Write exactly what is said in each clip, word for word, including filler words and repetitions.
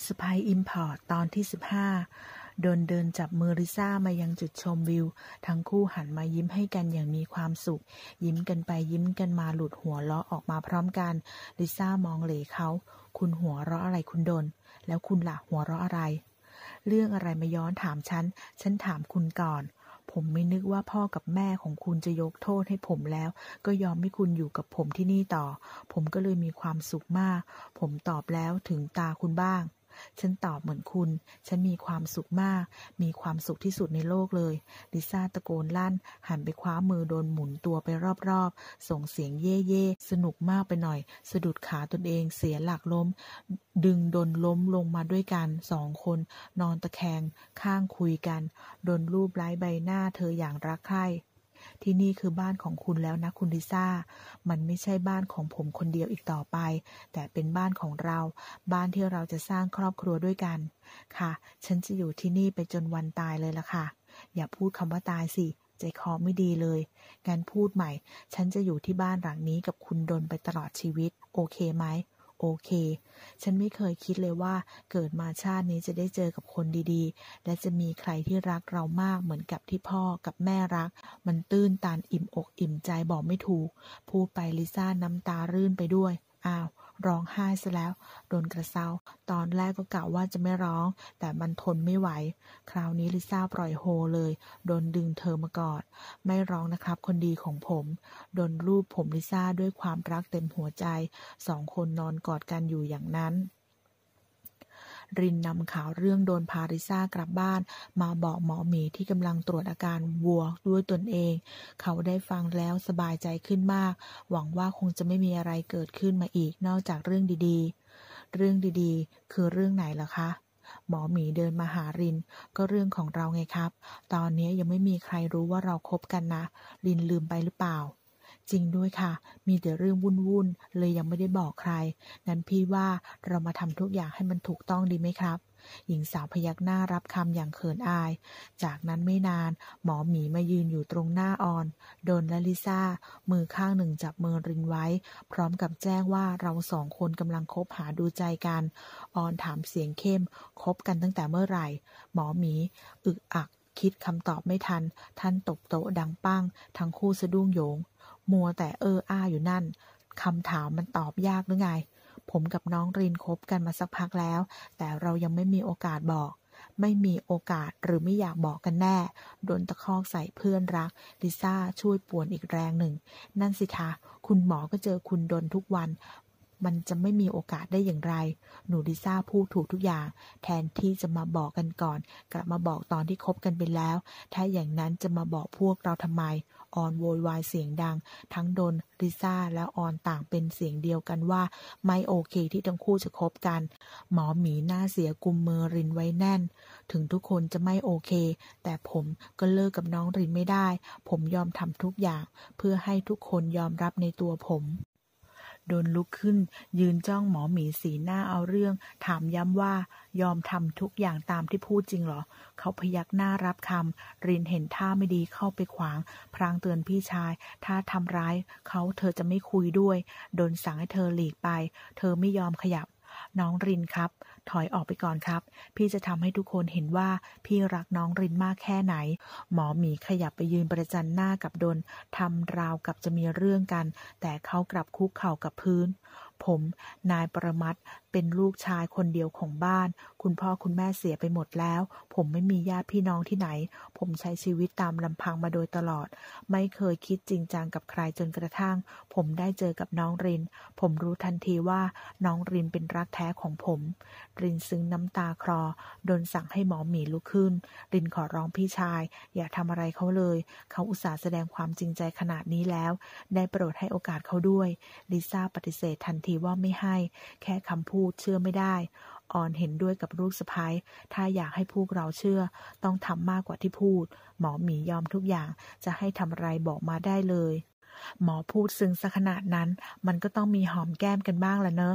สไปซ์อิมพอร์ตตอนที่สิบห้าโดนเดินจับมือลิซ่ามายังจุดชมวิวทั้งคู่หันมายิ้มให้กันอย่างมีความสุขยิ้มกันไปยิ้มกันมาหลุดหัวเราะออกมาพร้อมกันลิซ่ามองเหลเขาคุณหัวเราะอะไรคุณดนแล้วคุณล่ะหัวเราะอะไรเรื่องอะไรมาย้อนถามฉันฉันถามคุณก่อนผมไม่นึกว่าพ่อกับแม่ของคุณจะยกโทษให้ผมแล้วก็ยอมให้คุณอยู่กับผมที่นี่ต่อผมก็เลยมีความสุขมากผมตอบแล้วถึงตาคุณบ้างฉันตอบเหมือนคุณฉันมีความสุขมากมีความสุขที่สุดในโลกเลยลิซ่าตะโกนลั่นหันไปคว้ามือโดนหมุนตัวไปรอบๆส่งเสียงเย่เย่สนุกมากไปหน่อยสะดุดขาตนเองเสียหลักล้มดึงดนล้มลงมาด้วยกันสองคนนอนตะแคงข้างคุยกันดนรูปไล้ใบหน้าเธออย่างรักใคร่ที่นี่คือบ้านของคุณแล้วนะคุณลิซ่ามันไม่ใช่บ้านของผมคนเดียวอีกต่อไปแต่เป็นบ้านของเราบ้านที่เราจะสร้างครอบครัวด้วยกันค่ะฉันจะอยู่ที่นี่ไปจนวันตายเลยล่ะค่ะอย่าพูดคำว่าตายสิใจคอไม่ดีเลยงั้นพูดใหม่ฉันจะอยู่ที่บ้านหลังนี้กับคุณดนไปตลอดชีวิตโอเคไหมโอเคฉันไม่เคยคิดเลยว่าเกิดมาชาตินี้จะได้เจอกับคนดีๆและจะมีใครที่รักเรามากเหมือนกับที่พ่อกับแม่รักมันตื้นตันอิ่มอกอิ่มใจบอกไม่ถูกพูดไปลิซ่าน้ำตารื่นไปด้วยอ้าวร้องไห้ซะแล้วโดนกระเซาตอนแรกก็กะว่าจะไม่ร้องแต่มันทนไม่ไหวคราวนี้ลิซ่าปล่อยโฮเลยโดนดึงเธอมากอดไม่ร้องนะครับคนดีของผมโดนรูปผมลิซ่าด้วยความรักเต็มหัวใจสองคนนอนกอดกันอยู่อย่างนั้นรินนำข่าวเรื่องโดนพาลิซ่ากลับบ้านมาบอกหมอหมีที่กำลังตรวจอาการวัวด้วยตนเองเขาได้ฟังแล้วสบายใจขึ้นมากหวังว่าคงจะไม่มีอะไรเกิดขึ้นมาอีกนอกจากเรื่องดีๆเรื่องดีๆคือเรื่องไหนล่ะคะหมอหมีเดินมาหารินก็เรื่องของเราไงครับตอนนี้ยังไม่มีใครรู้ว่าเราคบกันนะรินลืมไปหรือเปล่าจริงด้วยค่ะมีแต่เรื่องวุ่นๆเลยยังไม่ได้บอกใครงั้นพี่ว่าเรามาทำทุกอย่างให้มันถูกต้องดีไหมครับหญิงสาวพยักหน้ารับคำอย่างเขินอายจากนั้นไม่นานหมอหมีมายืนอยู่ตรงหน้าออนโดนและลิซ่ามือข้างหนึ่งจับมือรินไว้พร้อมกับแจ้งว่าเราสองคนกำลังคบหาดูใจกันออนถามเสียงเข้มคบกันตั้งแต่เมื่อไหร่หมอหมีอึกอักคิดคำตอบไม่ทันท่านตบโต๊ะดังปั้งทั้งคู่สะดุ้งโยงมัวแต่เอออ้าอยู่นั่นคำถามมันตอบยากหรือไงผมกับน้องรินคบกันมาสักพักแล้วแต่เรายังไม่มีโอกาสบอกไม่มีโอกาสหรือไม่อยากบอกกันแน่โดนตะคอกใส่เพื่อนรักลิซ่าช่วยป่วนอีกแรงหนึ่งนั่นสิคะคุณหมอก็เจอคุณดนทุกวันมันจะไม่มีโอกาสได้อย่างไรหนูลิซ่าพูดถูกทุกอย่างแทนที่จะมาบอกกันก่อนกลับมาบอกตอนที่คบกันไปแล้วถ้าอย่างนั้นจะมาบอกพวกเราทำไมออนโวยวายเสียงดังทั้งดนลิซ่าและออนต่างเป็นเสียงเดียวกันว่าไม่โอเคที่ทั้งคู่จะคบกันหมอหมีหน้าเสียกุมมือรินไว้แน่นถึงทุกคนจะไม่โอเคแต่ผมก็เลิกกับน้องรินไม่ได้ผมยอมทำทุกอย่างเพื่อให้ทุกคนยอมรับในตัวผมโดนลุกขึ้นยืนจ้องหมอหมีสีหน้าเอาเรื่องถามย้ำว่ายอมทำทุกอย่างตามที่พูดจริงเหรอเขาพยักหน้ารับคำรินเห็นท่าไม่ดีเข้าไปขวางพลางเตือนพี่ชายถ้าทำร้ายเขาเธอจะไม่คุยด้วยโดนสั่งให้เธอหลีกไปเธอไม่ยอมขยับน้องรินครับถอยออกไปก่อนครับพี่จะทำให้ทุกคนเห็นว่าพี่รักน้องรินมากแค่ไหนหมอหมีขยับไปยืนประจันหน้ากับดนทำราวกับจะมีเรื่องกันแต่เขากลับคุกเข่ากับพื้นผมนายประมัติเป็นลูกชายคนเดียวของบ้านคุณพ่อคุณแม่เสียไปหมดแล้วผมไม่มีญาติพี่น้องที่ไหนผมใช้ชีวิตตามลำพังมาโดยตลอดไม่เคยคิดจริงจังกับใครจนกระทั่งผมได้เจอกับน้องรินผมรู้ทันทีว่าน้องรินเป็นรักแท้ของผมรินซึ้งน้ำตาคลอโดนสั่งให้หมอหมีลุกขึ้นรินขอร้องพี่ชายอย่าทำอะไรเขาเลยเขาอุตส่าห์แสดงความจริงใจขนาดนี้แล้วได้โปรดให้โอกาสเขาด้วยลิซ่าปฏิเสธทันทีว่าไม่ให้แค่คำพูดเชื่อไม่ได้ออนเห็นด้วยกับลูกสะใภ้ถ้าอยากให้พวกเราเชื่อต้องทำมากกว่าที่พูดหมอหมียอมทุกอย่างจะให้ทำอะไรบอกมาได้เลยหมอพูดซึ้งซะขนาดนั้นมันก็ต้องมีหอมแก้มกันบ้างละเนอะ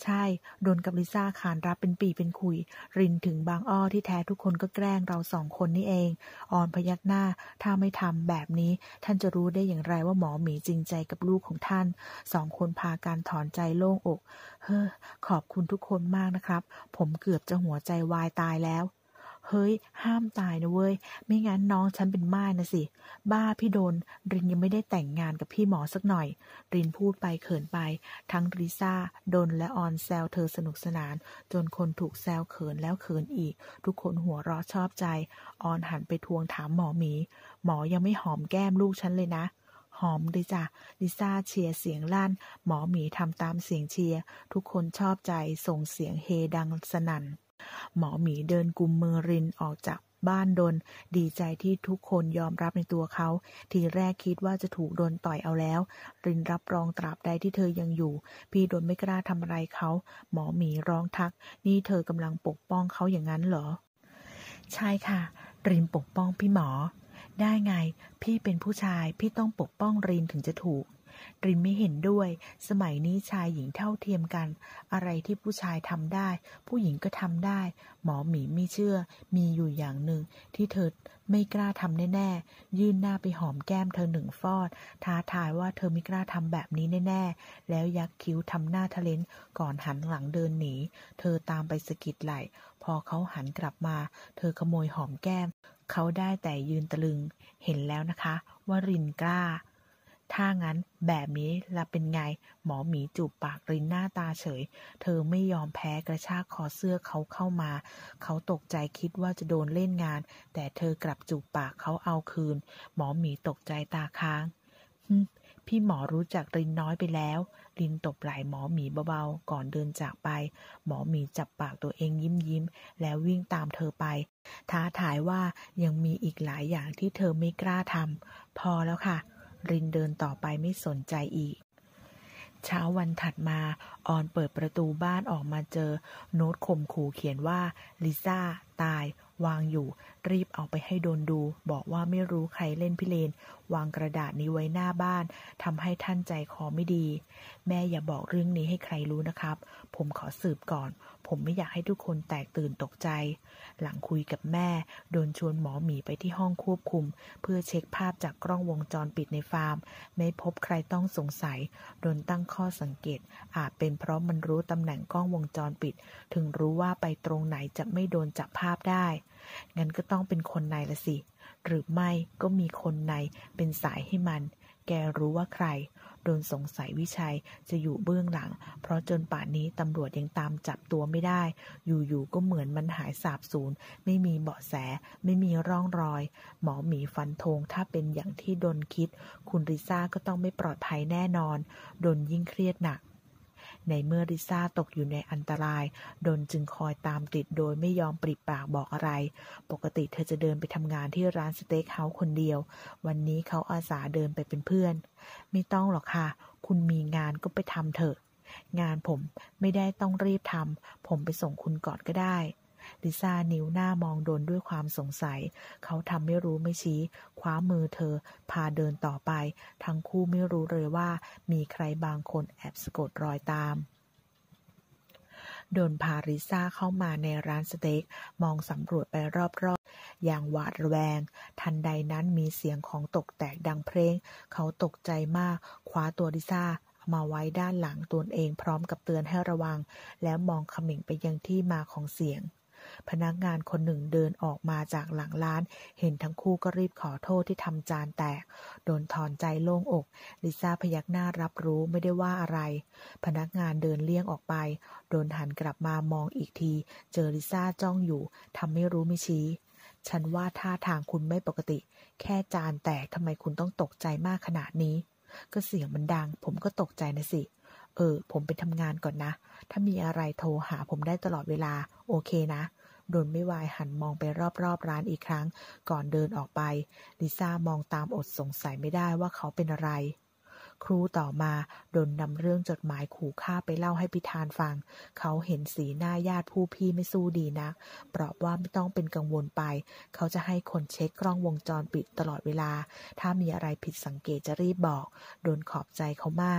ใช่โดนกับลิซ่าขานรับเป็นปีเป็นขุยรินถึงบางอ้อที่แท้ทุกคนก็แกล้งเราสองคนนี่เองออนพยักหน้าถ้าไม่ทำแบบนี้ท่านจะรู้ได้อย่างไรว่าหมอหมีจริงใจกับลูกของท่านสองคนพากันถอนใจโล่งอกเฮ้อขอบคุณทุกคนมากนะครับผมเกือบจะหัวใจวายตายแล้วเฮ้ยห้ามตายนะเว้ยไม่งั้นน้องฉันเป็นม่ายนะสิบ้าพี่โดนรินยังไม่ได้แต่งงานกับพี่หมอสักหน่อยรินพูดไปเขินไปทั้งริซ่าโดนและออนแซวเธอสนุกสนานจนคนถูกแซวเขินแล้วเขินอีกทุกคนหัวเราะชอบใจออนหันไปทวงถามหมอหมีหมอยังไม่หอมแก้มลูกฉันเลยนะหอมเลยจ้ะลิซ่าเชียร์เสียงลั่นหมอหมีทำตามเสียงเชียร์ทุกคนชอบใจส่งเสียงเฮดังสนั่นหมอหมีเดินกุมมือรินออกจากบ้านดนดีใจที่ทุกคนยอมรับในตัวเขาทีแรกคิดว่าจะถูกดนต่อยเอาแล้วรินรับรองตราบใดที่เธอยังอยู่พี่ดนไม่กล้าทำอะไรเขาหมอหมีร้องทักนี่เธอกำลังปกป้องเขาอย่างนั้นเหรอใช่ค่ะรินปกป้องพี่หมอได้ไงพี่เป็นผู้ชายพี่ต้องปกป้องรินถึงจะถูกรินไม่เห็นด้วยสมัยนี้ชายหญิงเท่าเทียมกันอะไรที่ผู้ชายทำได้ผู้หญิงก็ทำได้หมอหมีไม่เชื่อมีอยู่อย่างหนึ่งที่เธอไม่กล้าทำแน่ๆยื่นหน้าไปหอมแก้มเธอหนึ่งฟอดท้าทายว่าเธอไม่กล้าทำแบบนี้แน่ๆแล้วยักคิ้วทำหน้าทะเลนก่อนหันหลังเดินหนีเธอตามไปสะกิดไหล่พอเขาหันกลับมาเธอขโมยหอมแก้มเขาได้แต่ยืนตะลึงเห็นแล้วนะคะว่ารินกล้าถ้างั้นแบบนี้ละเป็นไงหมอหมีจูบปากรินหน้าตาเฉยเธอไม่ยอมแพ้กระชากคอเสื้อเขาเข้ามาเขาตกใจคิดว่าจะโดนเล่นงานแต่เธอกลับจูบปากเขาเอาคืนหมอหมีตกใจตาค้างพี่หมอรู้จักรินน้อยไปแล้วรินตบไหล่หมอหมีเบาๆก่อนเดินจากไปหมอหมีจับปากตัวเองยิ้มยิ้มแล้ววิ่งตามเธอไปท้าทายว่ายังมีอีกหลายอย่างที่เธอไม่กล้าทำพอแล้วค่ะรินเดินต่อไปไม่สนใจอีกเช้าวันถัดมาออนเปิดประตูบ้านออกมาเจอโน้ตข่มขู่เขียนว่าลิซ่าตายวางอยู่รีบเอาไปให้โดนดูบอกว่าไม่รู้ใครเล่นพิเรนวางกระดาษนี้ไว้หน้าบ้านทำให้ท่านใจคอไม่ดีแม่อย่าบอกเรื่องนี้ให้ใครรู้นะครับผมขอสืบก่อนผมไม่อยากให้ทุกคนแตกตื่นตกใจหลังคุยกับแม่โดนชวนหมอหมีไปที่ห้องควบคุมเพื่อเช็คภาพจากกล้องวงจรปิดในฟาร์มไม่พบใครต้องสงสัยโดนตั้งข้อสังเกตอาจเป็นเพราะมันรู้ตำแหน่งกล้องวงจรปิดถึงรู้ว่าไปตรงไหนจะไม่โดนจับภาพได้งั้นก็ต้องเป็นคนในละสิหรือไม่ก็มีคนในเป็นสายให้มันแกรู้ว่าใครโดนสงสัยวิชัยจะอยู่เบื้องหลังเพราะจนป่านนี้ตำรวจยังตามจับตัวไม่ได้อยู่ๆก็เหมือนมันหายสาบสูญไม่มีเบาะแสไม่มีร่องรอยหมอหมีฟันธงถ้าเป็นอย่างที่ดนคิดคุณริซ่าก็ต้องไม่ปลอดภัยแน่นอนดนยิ่งเครียดหนักในเมื่อริซ่าตกอยู่ในอันตรายดนจึงคอยตามติดโดยไม่ยอมปริปากบอกอะไรปกติเธอจะเดินไปทำงานที่ร้านสเต็กเฮาส์คนเดียววันนี้เขาอาสาเดินไปเป็นเพื่อนไม่ต้องหรอกค่ะคุณมีงานก็ไปทำเถอะงานผมไม่ได้ต้องรีบทำผมไปส่งคุณก่อนก็ได้ลิซ่านิ้วหน้ามองดนด้วยความสงสัยเขาทำไม่รู้ไม่ชี้คว้ามือเธอพาเดินต่อไปทั้งคู่ไม่รู้เลยว่ามีใครบางคนแอบสะกดรอยตามดนพาลิซ่าเข้ามาในร้านสเต็กมองสำรวจไปรอบๆอย่างหวาดระแวงทันใดนั้นมีเสียงของตกแตกดังเพลงเขาตกใจมากคว้าตัวลิซ่ามาไว้ด้านหลังตนเองพร้อมกับเตือนให้ระวังแล้วมองเขม่งไปยังที่มาของเสียงพนักงานคนหนึ่งเดินออกมาจากหลังร้านเห็นทั้งคู่ก็รีบขอโทษที่ทำจานแตกโดนถอนใจโล่งอกลิซ่าพยักหน้ารับรู้ไม่ได้ว่าอะไรพนักงานเดินเลี่ยงออกไปโดนหันกลับมามองอีกทีเจอลิซ่าจ้องอยู่ทำไม่รู้ไม่ชี้ฉันว่าท่าทางคุณไม่ปกติแค่จานแตกทำไมคุณต้องตกใจมากขนาดนี้ก็เสียงมันดังผมก็ตกใจนะสิเออผมไปทำงานก่อนนะถ้ามีอะไรโทรหาผมได้ตลอดเวลาโอเคนะโดนไม่วายหันมองไปรอบๆร้านอีกครั้งก่อนเดินออกไปลิซ่ามองตามอดสงสัยไม่ได้ว่าเขาเป็นอะไรครูต่อมาโดนนำเรื่องจดหมายขู่ฆ่าไปเล่าให้พิธานฟังเขาเห็นสีหน้าญาติผู้พี่ไม่สู้ดีนักปลอบว่าไม่ต้องเป็นกังวลไปเขาจะให้คนเช็คกล้องวงจรปิดตลอดเวลาถ้ามีอะไรผิดสังเกตจะรีบบอกโดนขอบใจเขามาก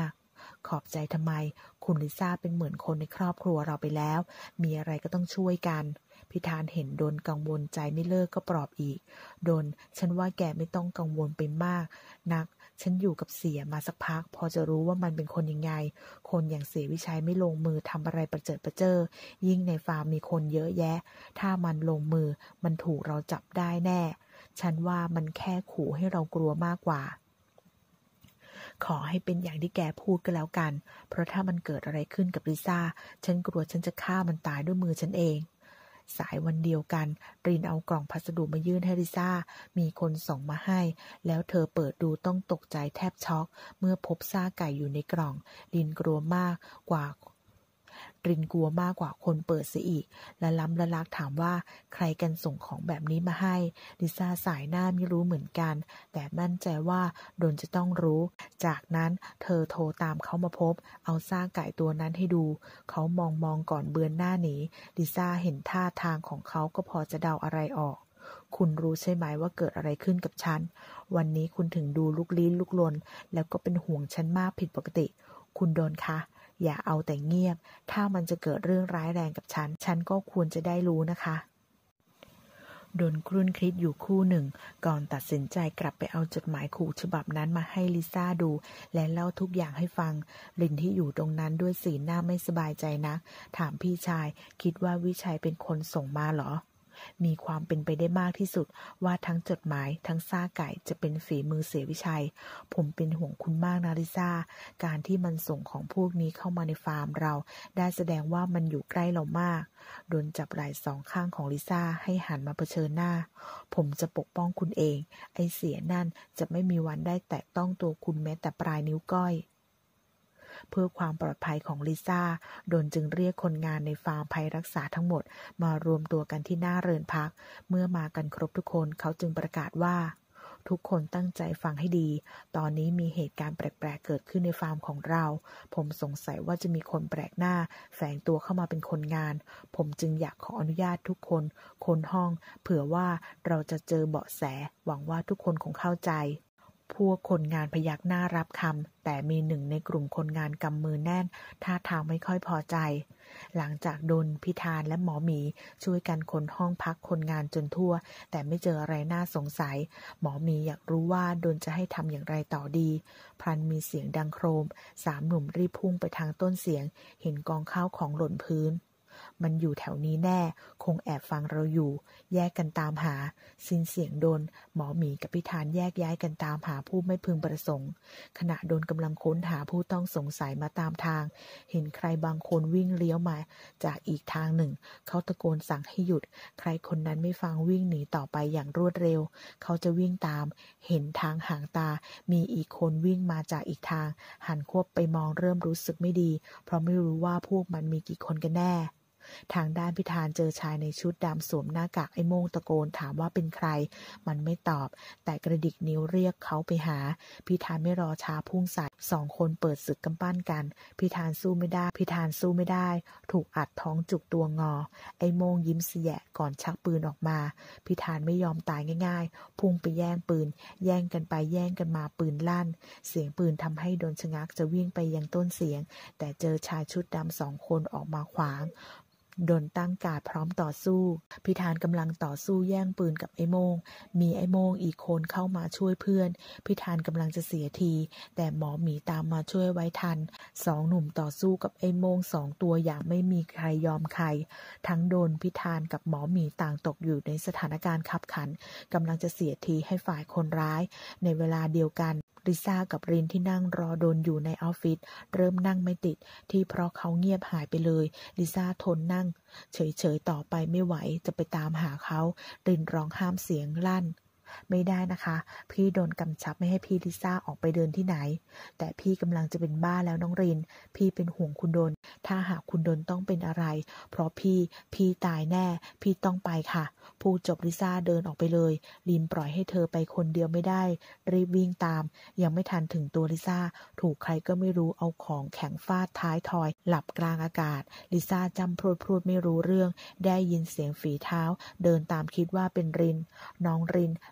ขอบใจทำไมคุณลิซ่าเป็นเหมือนคนในครอบครัวเราไปแล้วมีอะไรก็ต้องช่วยกันพิธานเห็นดนกังวลใจไม่เลิกก็ปลอบอีกดนฉันว่าแกไม่ต้องกังวลไปมากนักฉันอยู่กับเสียมาสักพักพอจะรู้ว่ามันเป็นคนยังไงคนอย่างเสียวิชัยไม่ลงมือทำอะไรประเจิดประเจ้อยิ่งในฟาร์มมีคนเยอะแยะถ้ามันลงมือมันถูกเราจับได้แน่ฉันว่ามันแค่ขู่ให้เรากลัวมากกว่าขอให้เป็นอย่างที่แกพูดก็แล้วกันเพราะถ้ามันเกิดอะไรขึ้นกับลิซ่าฉันกลัวฉันจะฆ่ามันตายด้วยมือฉันเองสายวันเดียวกันรินเอากล่องพัสดุมายื่นให้ลิซ่ามีคนส่งมาให้แล้วเธอเปิดดูต้องตกใจแทบช็อกเมื่อพบซ่าไก่อยู่ในกล่องรินกลัวมากกว่ารินกลัวมากกว่าคนเปิดเสียอีกและล้ำละลักถามว่าใครกันส่งของแบบนี้มาให้ลิซ่าสายหน้าไม่รู้เหมือนกันแต่มั่นใจว่าดนจะต้องรู้จากนั้นเธอโทรตามเขามาพบเอาซ่าไก่ตัวนั้นให้ดูเขามองมองก่อนเบือนหน้าหนีลิซ่าเห็นท่าทางของเขาก็พอจะเดาอะไรออกคุณรู้ใช่ไหมว่าเกิดอะไรขึ้นกับฉันวันนี้คุณถึงดูลุกลี้ลุกลนแล้วก็เป็นห่วงฉันมากผิดปกติคุณดนคะอย่าเอาแต่เงียบถ้ามันจะเกิดเรื่องร้ายแรงกับฉันฉันก็ควรจะได้รู้นะคะดนครุ่นคิดอยู่ครู่หนึ่งก่อนตัดสินใจกลับไปเอาจดหมายขู่ฉบับนั้นมาให้ลิซ่าดูและเล่าทุกอย่างให้ฟังลินที่อยู่ตรงนั้นด้วยสีหน้าไม่สบายใจนักถามพี่ชายคิดว่าวิชัยเป็นคนส่งมาเหรอมีความเป็นไปได้มากที่สุดว่าทั้งจดหมายทั้งซ่าไก่จะเป็นฝีมือเสียวิชัยผมเป็นห่วงคุณมากนะลิซ่าการที่มันส่งของพวกนี้เข้ามาในฟาร์มเราได้แสดงว่ามันอยู่ใกล้เรามากโดนจับไหล่สองข้างของลิซ่าให้หันมาเผชิญหน้าผมจะปกป้องคุณเองไอ้เสียนั่นจะไม่มีวันได้แตะต้องตัวคุณแม้แต่ปลายนิ้วก้อยเพื่อความปลอดภัยของลิซ่าโดนจึงเรียกคนงานในฟาร์มภัยรักษาทั้งหมดมารวมตัวกันที่หน้าเรือนพักเมื่อมากันครบทุกคนเขาจึงประกาศว่าทุกคนตั้งใจฟังให้ดีตอนนี้มีเหตุการณ์แปลกๆเกิดขึ้นในฟาร์มของเราผมสงสัยว่าจะมีคนแปลกหน้าแฝงตัวเข้ามาเป็นคนงานผมจึงอยากขออนุญาตทุกคนค้นห้องเผื่อว่าเราจะเจอเบาะแสหวังว่าทุกคนคงเข้าใจพวกคนงานพยักหน้ารับคำแต่มีหนึ่งในกลุ่มคนงานกำมือแน่นท่าทางไม่ค่อยพอใจหลังจากดนพิธานและหมอหมีช่วยกันค้นห้องพักคนงานจนทั่วแต่ไม่เจออะไรน่าสงสัยหมอหมีอยากรู้ว่าดนจะให้ทำอย่างไรต่อดีพลันมีเสียงดังโครมสามหนุ่มรีบพุ่งไปทางต้นเสียงเห็นกองข้าวของหล่นพื้นมันอยู่แถวนี้แน่คงแอบฟังเราอยู่แยกกันตามหาสิ้นเสียงดนหมอหมีกับพิธานแยกย้ายกันตามหาผู้ไม่พึงประสงค์ขณะดนกำลังค้นหาผู้ต้องสงสัยมาตามทางเห็นใครบางคนวิ่งเลี้ยวมาจากอีกทางหนึ่งเขาตะโกนสั่งให้หยุดใครคนนั้นไม่ฟังวิ่งหนีต่อไปอย่างรวดเร็วเขาจะวิ่งตามเห็นทางห่างตามีอีกคนวิ่งมาจากอีกทางหันควบไปมองเริ่มรู้สึกไม่ดีเพราะไม่รู้ว่าพวกมันมีกี่คนกันแน่ทางด้านพิธานเจอชายในชุดดำสวมหน้ากากไอ้โม่งตะโกนถามว่าเป็นใครมันไม่ตอบแต่กระดิกนิ้วเรียกเขาไปหาพิธานไม่รอช้าพุ่งใส่สองคนเปิดศึกกำปั้นกันพิธานสู้ไม่ได้พิธานสู้ไม่ได้ถูกอัดท้องจุกตัวงอไอ้โม่งยิ้มเสียก่อนชักปืนออกมาพิธานไม่ยอมตายง่ายๆพุ่งไปแย่งปืนแย่งกันไปแย่งกันมาปืนลั่นเสียงปืนทำให้โดนชะงักจะวิ่งไปยังต้นเสียงแต่เจอชายชุดดำสองคนออกมาขวางดนตั้งการพร้อมต่อสู้พิธานกำลังต่อสู้แย่งปืนกับไอ้โม่งมีไอ้โม่งอีกคนเข้ามาช่วยเพื่อนพิธานกำลังจะเสียทีแต่หมอหมีตามมาช่วยไว้ทันสองหนุ่มต่อสู้กับไอ้โม่งสองตัวอย่างไม่มีใครยอมใครทั้งโดนพิธานกับหมอหมีต่างตกอยู่ในสถานการณ์คับขันกำลังจะเสียทีให้ฝ่ายคนร้ายในเวลาเดียวกันลิซ่ากับรินที่นั่งรอโดนอยู่ในออฟฟิศเริ่มนั่งไม่ติดที่เพราะเขาเงียบหายไปเลยลิซ่าทนนั่งเฉยๆต่อไปไม่ไหวจะไปตามหาเขารินร้องห้ามเสียงลั่นไม่ได้นะคะพี่โดนกำชับไม่ให้พี่ลิซ่าออกไปเดินที่ไหนแต่พี่กำลังจะเป็นบ้าแล้วน้องรินพี่เป็นห่วงคุณดนถ้าหากคุณดนต้องเป็นอะไรเพราะพี่พี่ตายแน่พี่ต้องไปค่ะพูดจบลิซ่าเดินออกไปเลยรินปล่อยให้เธอไปคนเดียวไม่ได้รีบวิ่งตามยังไม่ทันถึงตัวลิซ่าถูกใครก็ไม่รู้เอาของแข็งฟาดท้ายทอยหลับกลางอากาศลิซ่าจำพรวดพรวดไม่รู้เรื่องได้ยินเสียงฝีเท้าเดินตามคิดว่าเป็นรินน้องริน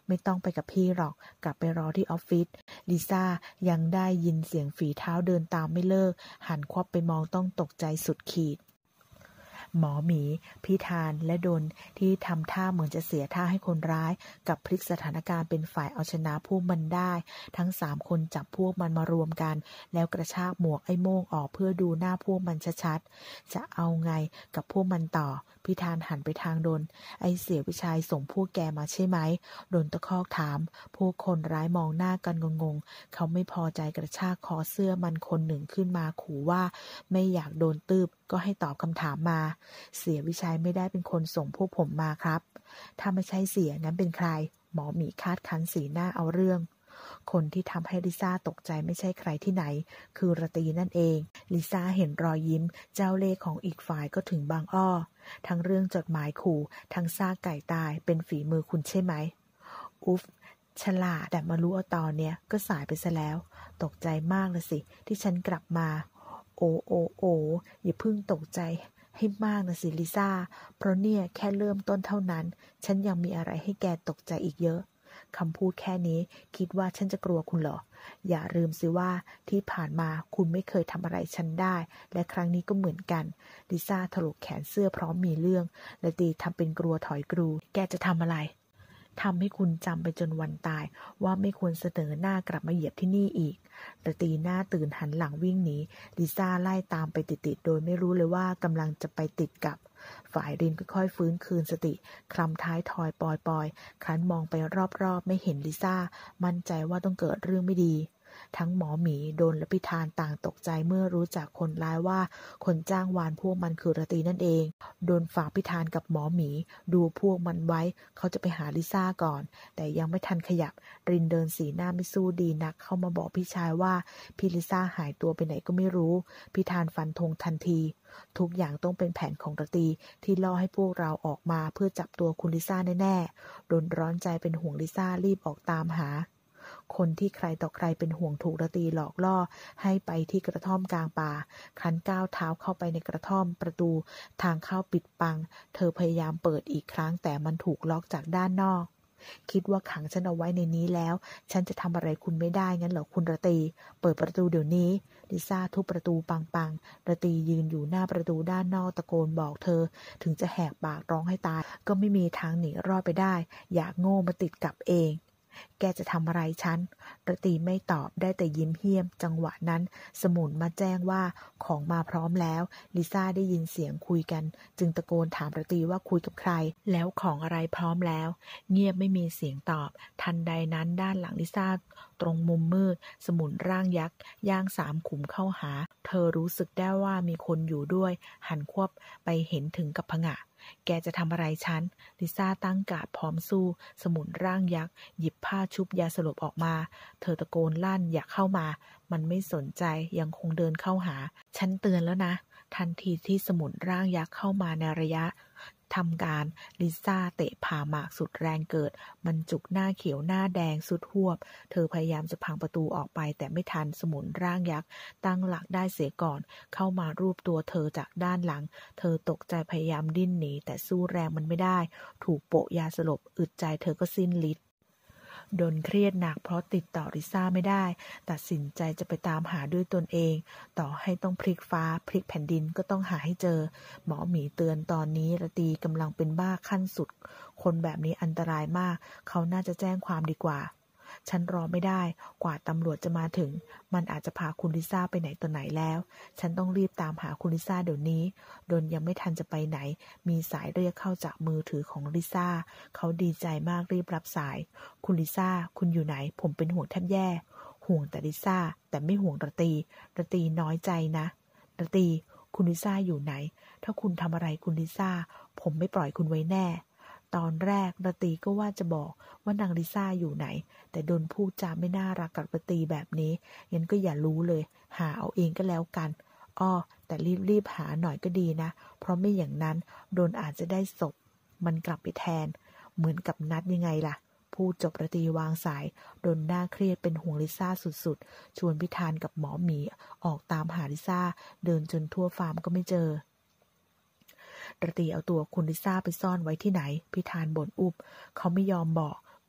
ไม่ต้องไปกับพี่หรอกกลับไปรอที่ออฟฟิศลิซ่ายังได้ยินเสียงฝีเท้าเดินตามไม่เลิกหันควับไปมองต้องตกใจสุดขีดหมอหมีพี่ธารและดนที่ทำท่าเหมือนจะเสียท่าให้คนร้ายกับพลิกสถานการณ์เป็นฝ่ายเอาชนะพวกมันได้ทั้งสามคนจับพวกมันมารวมกันแล้วกระชากหมวกไอ้โม่งออกเพื่อดูหน้าพวกมันชัดๆจะเอาไงกับพวกมันต่อพี่ธารหันไปทางดนไอ้เสียวิชัยส่งพวกแกมาใช่ไหมดนตะคอกถามพวกคนร้ายมองหน้ากันงงๆเขาไม่พอใจกระชากคอเสื้อมันคนหนึ่งขึ้นมาขู่ว่าไม่อยากโดนตืบก็ให้ตอบคำถามมาเสียวิชัยไม่ได้เป็นคนส่งพวกผมมาครับถ้าไม่ใช่เสียงั้นเป็นใครหมอหมีคาดคั้นสีหน้าเอาเรื่องคนที่ทำให้ลิซ่าตกใจไม่ใช่ใครที่ไหนคือระตีนั่นเองลิซ่าเห็นรอยยิ้มเจ้าเล่ห์ของอีกฝ่ายก็ถึงบางอ้อทั้งเรื่องจดหมายขู่ทั้งซากไก่ตายเป็นฝีมือคุณใช่ไหมอุ๊ฟฉลาดแต่มารู้เอาตอนเนี้ยก็สายไปซะแล้วตกใจมากเลยสิที่ฉันกลับมาโอโอโออย่าเพิ่งตกใจให้มากนะสิลิซ่าเพราะเนี่ยแค่เริ่มต้นเท่านั้นฉันยังมีอะไรให้แกตกใจอีกเยอะคำพูดแค่นี้คิดว่าฉันจะกลัวคุณเหรออย่าลืมสิว่าที่ผ่านมาคุณไม่เคยทำอะไรฉันได้และครั้งนี้ก็เหมือนกันลิซ่าถลกแขนเสื้อพร้อมมีเรื่องและตีทำเป็นกลัวถอยกรูแกจะทำอะไรทำให้คุณจำไปจนวันตายว่าไม่ควรเสนอหน้ากลับมาเหยียบที่นี่อีกระตีหน้าตื่นหันหลังวิ่งหนีลิซ่าไล่ตามไปติดๆโดยไม่รู้เลยว่ากำลังจะไปติดกับฝ่ายรินค่อยๆฟื้นคืนสติคลำท้ายทอยปอยๆครั้นมองไปรอบๆไม่เห็นลิซ่ามั่นใจว่าต้องเกิดเรื่องไม่ดีทั้งหมอหมีโดนและพิธานต่างตกใจเมื่อรู้จักคนร้ายว่าคนจ้างวานพวกมันคือระตีนั่นเองโดนฝากพิธานกับหมอหมีดูพวกมันไว้เขาจะไปหาลิซ่าก่อนแต่ยังไม่ทันขยับรินเดินสีหน้าไม่สู้ดีนักเข้ามาบอกพี่ชายว่าพี่ลิซ่าหายตัวไปไหนก็ไม่รู้พิธานฟันธงทันทีทุกอย่างต้องเป็นแผนของระตีที่ล่อให้พวกเราออกมาเพื่อจับตัวคุณลิซ่าแน่ๆโดนร้อนใจเป็นห่วงลิซ่ารีบออกตามหาคนที่ใครต่อใครเป็นห่วงถูกระตีหลอกล่อให้ไปที่กระท่อมกลางป่าครั้นก้าวเท้าเข้าไปในกระท่อมประตูทางเข้าปิดปังเธอพยายามเปิดอีกครั้งแต่มันถูกล็อกจากด้านนอกคิดว่าขังฉันเอาไว้ในนี้แล้วฉันจะทำอะไรคุณไม่ได้งั้นเหรอคุณระตีเปิดประตูเดี๋ยวนี้ลิซ่าทุบประตูปังๆระตียืนอยู่หน้าประตูด้านนอกตะโกนบอกเธอถึงจะแหกปากร้องให้ตายก็ไม่มีทางหนีรอดไปได้อยากโง่มาติดกับเองแกจะทำอะไรฉันระตีไม่ตอบได้แต่ยิ้มเหี้ยมจังหวะนั้นสมุนมาแจ้งว่าของมาพร้อมแล้วลิซ่าได้ยินเสียงคุยกันจึงตะโกนถามระตีว่าคุยกับใครแล้วของอะไรพร้อมแล้วเงียบไม่มีเสียงตอบทันใดนั้นด้านหลังลิซ่าตรงมุมมืดสมุนร่างยักษ์ย่างสามขุมเข้าหาเธอรู้สึกได้ว่ามีคนอยู่ด้วยหันควบไปเห็นถึงกับผงะแกจะทำอะไรฉันลิซ่าตั้งการ์ดพร้อมสู้สมุนร่างยักษ์หยิบผ้าชุบยาสลบออกมาเธอตะโกนลั่นอย่าเข้ามามันไม่สนใจยังคงเดินเข้าหาฉันเตือนแล้วนะทันทีที่สมุนร่างยักษ์เข้ามาในระยะทำการลิซ่าเตะผ่าหมากสุดแรงเกิดมันจุกหน้าเขียวหน้าแดงสุดหวบเธอพยายามจะพังประตูออกไปแต่ไม่ทันสมุนร่างยักษ์ตั้งหลักได้เสียก่อนเข้ามารูปตัวเธอจากด้านหลังเธอตกใจพยายามดิ้นหนีแต่สู้แรงมันไม่ได้ถูกโปะยาสลบอึดใจเธอก็สิ้นฤทธิ์ดนเครียดหนักเพราะติดต่อลิซ่าไม่ได้ตัดสินใจจะไปตามหาด้วยตนเองต่อให้ต้องพลิกฟ้าพลิกแผ่นดินก็ต้องหาให้เจอหมอหมีเตือนตอนนี้ระตีกำลังเป็นบ้าขั้นสุดคนแบบนี้อันตรายมากเขาน่าจะแจ้งความดีกว่าฉันรอไม่ได้กว่าตำรวจจะมาถึงมันอาจจะพาคุณลิซ่าไปไหนต่อไหนแล้วฉันต้องรีบตามหาคุณลิซ่าเดี๋ยวนี้ดนยังไม่ทันจะไปไหนมีสายเรียกเข้าจากมือถือของลิซ่าเขาดีใจมากรีบรับสายคุณลิซ่าคุณอยู่ไหนผมเป็นห่วงแทบแย่ห่วงแต่ลิซ่าแต่ไม่ห่วงระตีระตีน้อยใจนะระตีคุณลิซ่าอยู่ไหนถ้าคุณทำอะไรคุณลิซ่าผมไม่ปล่อยคุณไว้แน่ตอนแรกระตีก็ว่าจะบอกว่านางลิซ่าอยู่ไหนแต่โดนพูดจาไม่น่ารักกับระตีแบบนี้งั้นก็อย่ารู้เลยหาเอาเองก็แล้วกันอ้อแต่รีบๆหาหน่อยก็ดีนะเพราะไม่อย่างนั้นโดนอาจจะได้ศพมันกลับไปแทนเหมือนกับนัดยังไงล่ะพูดจบระตีวางสายโดนหน้าเครียดเป็นห่วงลิซ่าสุดๆชวนพิธานกับหมอหมีออกตามหาลิซ่าเดินจนทั่วฟาร์มก็ไม่เจอระตีเอาตัวคุณลิซ่าไปซ่อนไว้ที่ไหนพิธานบ่นอุบเขาไม่ยอมบอก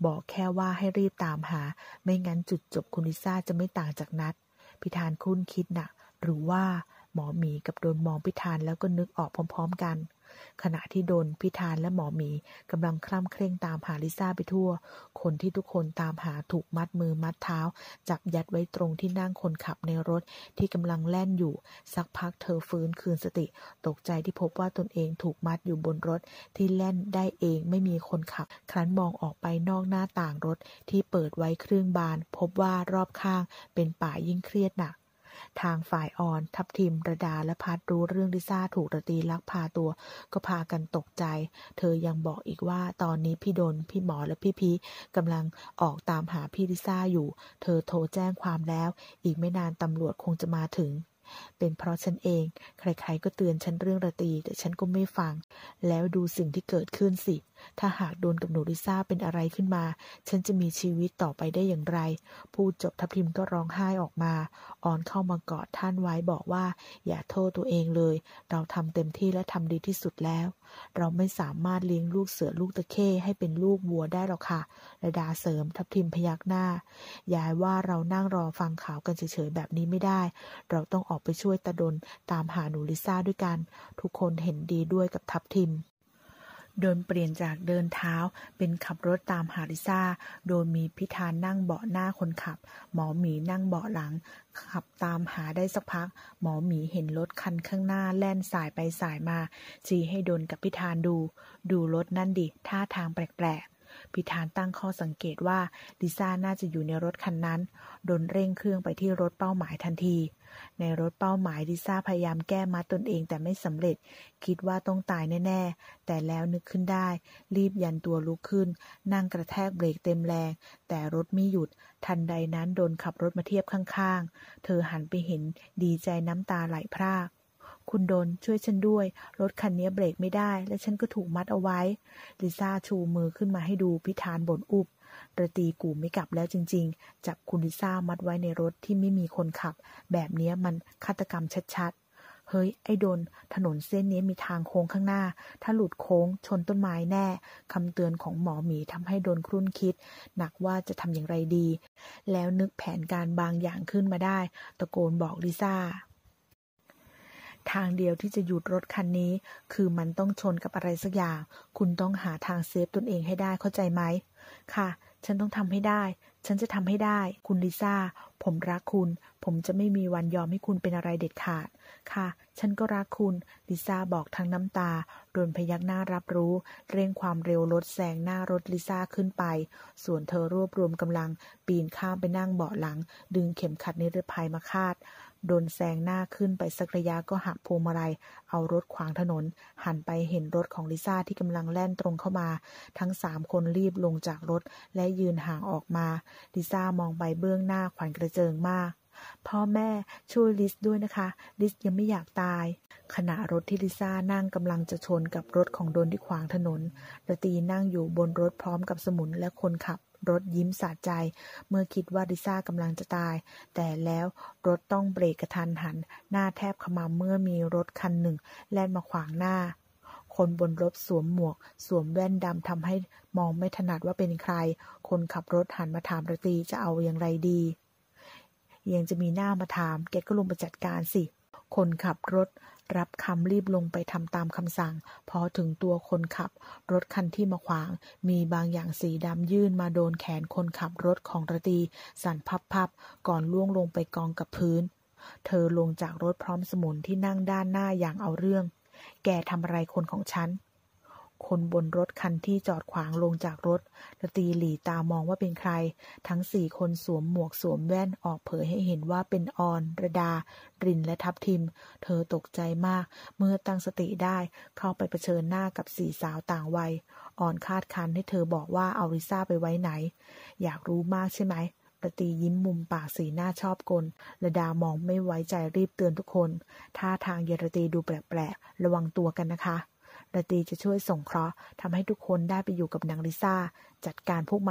บอกแค่ว่าให้รีบตามหาไม่งั้นจุดจบคุณลิซ่าจะไม่ต่างจากนัดพิธานคุ้นคิดหนักหรือว่าหมอหมีกับโดนมองพิธานแล้วก็นึกออกพร้อมๆกันขณะที่โดนพิธานและหมอหมีกำลังคล่ำเคร่งตามหาลิซ่าไปทั่วคนที่ทุกคนตามหาถูกมัดมือมัดเท้าจับยัดไว้ตรงที่นั่งคนขับในรถที่กำลังแล่นอยู่สักพักเธอฟื้นคืนสติตกใจที่พบว่าตนเองถูกมัดอยู่บนรถที่แล่นได้เองไม่มีคนขับครั้นมองออกไปนอกหน้าต่างรถที่เปิดไว้ครึ่งบานพบว่ารอบข้างเป็นป่ายิ่งเครียดหนักทางฝ่ายออนทับทิมระดาและพัดรู้เรื่องลิซ่าถูกระตีลักพาตัวก็พากันตกใจเธอยังบอกอีกว่าตอนนี้พี่ดนพี่หมอและพี่พีกำลังออกตามหาพี่ลิซ่าอยู่เธอโทรแจ้งความแล้วอีกไม่นานตำรวจคงจะมาถึงเป็นเพราะฉันเองใครๆก็เตือนฉันเรื่องระตีแต่ฉันก็ไม่ฟังแล้วดูสิ่งที่เกิดขึ้นสิถ้าหากโดนกับหนูลิซ่าเป็นอะไรขึ้นมาฉันจะมีชีวิตต่อไปได้อย่างไรพูดจบทับทิมก็ร้องไห้ออกมาออนเข้ามากอดท่านไว้บอกว่าอย่าโทษตัวเองเลยเราทำเต็มที่และทำดีที่สุดแล้วเราไม่สามารถเลี้ยงลูกเสือลูกตะเข้ให้เป็นลูกวัวได้หรอกค่ะระดาเสริมทับทิมพยักหน้ายายว่าเรานั่งรอฟังข่าวกันเฉยๆแบบนี้ไม่ได้เราต้องออกไปช่วยตาดนตามหาหนูลิซ่าด้วยกันทุกคนเห็นดีด้วยกับทับทิมโดนเปลี่ยนจากเดินเท้าเป็นขับรถตามหาลิซ่าโดยมีพิธานนั่งเบาะหน้าคนขับหมอหมีนั่งเบาะหลังขับตามหาได้สักพักหมอหมีเห็นรถคันข้างหน้าแล่นสายไปสายมาชี้ให้ดนกับพิธานดูดูรถนั่นดิท่าทางแปลกๆพิธานตั้งข้อสังเกตว่าลิซ่าน่าจะอยู่ในรถคันนั้นดนเร่งเครื่องไปที่รถเป้าหมายทันทีในรถเป้าหมายลิซ่าพยายามแก้มัดตนเองแต่ไม่สำเร็จคิดว่าต้องตายแน่ๆแต่แล้วนึกขึ้นได้รีบยันตัวลุกขึ้นนั่งกระแทกเบรกเต็มแรงแต่รถไม่หยุดทันใดนั้นโดนขับรถมาเทียบข้างๆเธอหันไปเห็นดีใจน้ำตาไหลพรากคุณดนช่วยฉันด้วยรถคันนี้เบรกไม่ได้และฉันก็ถูกมัดเอาไว้ลิซ่าชูมือขึ้นมาให้ดูพิธานบ่นอุบระตีกูไม่กลับแล้วจริงๆจับคุณลิซ่ามัดไว้ในรถที่ไม่มีคนขับแบบนี้มันฆาตกรรมชัดๆเฮ้ยไอ้ดนถนนเส้นนี้มีทางโค้งข้างหน้าถ้าหลุดโค้งชนต้นไม้แน่คำเตือนของหมอหมีทำให้ดนครุ่นคิดหนักว่าจะทำอย่างไรดีแล้วนึกแผนการบางอย่างขึ้นมาได้ตะโกนบอกลิซ่าทางเดียวที่จะหยุดรถคันนี้คือมันต้องชนกับอะไรสักอย่างคุณต้องหาทางเซฟตนเองให้ได้เข้าใจไหมค่ะฉันต้องทำให้ได้ฉันจะทำให้ได้คุณลิซ่าผมรักคุณผมจะไม่มีวันยอมให้คุณเป็นอะไรเด็ดขาดค่ะฉันก็รักคุณลิซ่าบอกทั้งน้ำตาโดนพยักหน้ารับรู้เร่งความเร็วรถแซงหน้ารถลิซ่าขึ้นไปส่วนเธอรวบรวมกำลังปีนข้ามไปนั่งเบาะหลังดึงเข็มขัดนิรภัยมาคาดโดนแซงหน้าขึ้นไปสักระยะก็หักพวงมาลัยเอารถขวางถนนหันไปเห็นรถของลิซ่าที่กำลังแล่นตรงเข้ามาทั้งสามคนรีบลงจากรถและยืนห่างออกมาลิซ่ามองไปเบื้องหน้าขวัญกระเจิงมากพ่อแม่ช่วยลิซด้วยนะคะลิซยังไม่อยากตายขณะรถที่ลิซ่านั่งกำลังจะชนกับรถของดนที่ขวางถนนระตีนั่งอยู่บนรถพร้อมกับสมุนและคนขับรถยิ้มสะใจเมื่อคิดว่าลิซ่ากำลังจะตายแต่แล้วรถต้องเบรกกระทันหันหน้าแทบขมำเมื่อมีรถคันหนึ่งแล่นมาขวางหน้าคนบนรถสวมหมวกสวมแว่นดำทำให้มองไม่ถนัดว่าเป็นใครคนขับรถหันมาถามระตีจะเอาอย่างไรดียังจะมีหน้ามาถามแกก็ลงไปจัดการสิคนขับรถรับคำรีบลงไปทำตามคำสั่งพอถึงตัวคนขับรถคันที่มาขวางมีบางอย่างสีดำยื่นมาโดนแขนคนขับรถของระตีสั่นพับๆก่อนล่วงลงไปกองกับพื้นเธอลงจากรถพร้อมสมุนที่นั่งด้านหน้าอย่างเอาเรื่องแกทำอะไรคนของฉันคนบนรถคันที่จอดขวางลงจากรถระตีหลีตามองว่าเป็นใครทั้งสี่คนสวมหมวกสวมแว่นออกเผยให้เห็นว่าเป็นออนระดารินและทับทิมเธอตกใจมากเมื่อตั้งสติได้เข้าไปเผชิญหน้ากับสี่สาวต่างวัยออนคาดคั้นให้เธอบอกว่าเอาลิซ่าไปไว้ไหนอยากรู้มากใช่ไหมระตียิ้มมุมปากสีหน้าชอบกลระดามองไม่ไว้ใจรีบเตือนทุกคนท่าทางเยระตีดูแปลกๆระวังตัวกันนะคะระตีจะช่วยส่งเคราะห์ทำให้ทุกคนได้ไปอยู่กับนางลิซ่าจัดการพวกมัน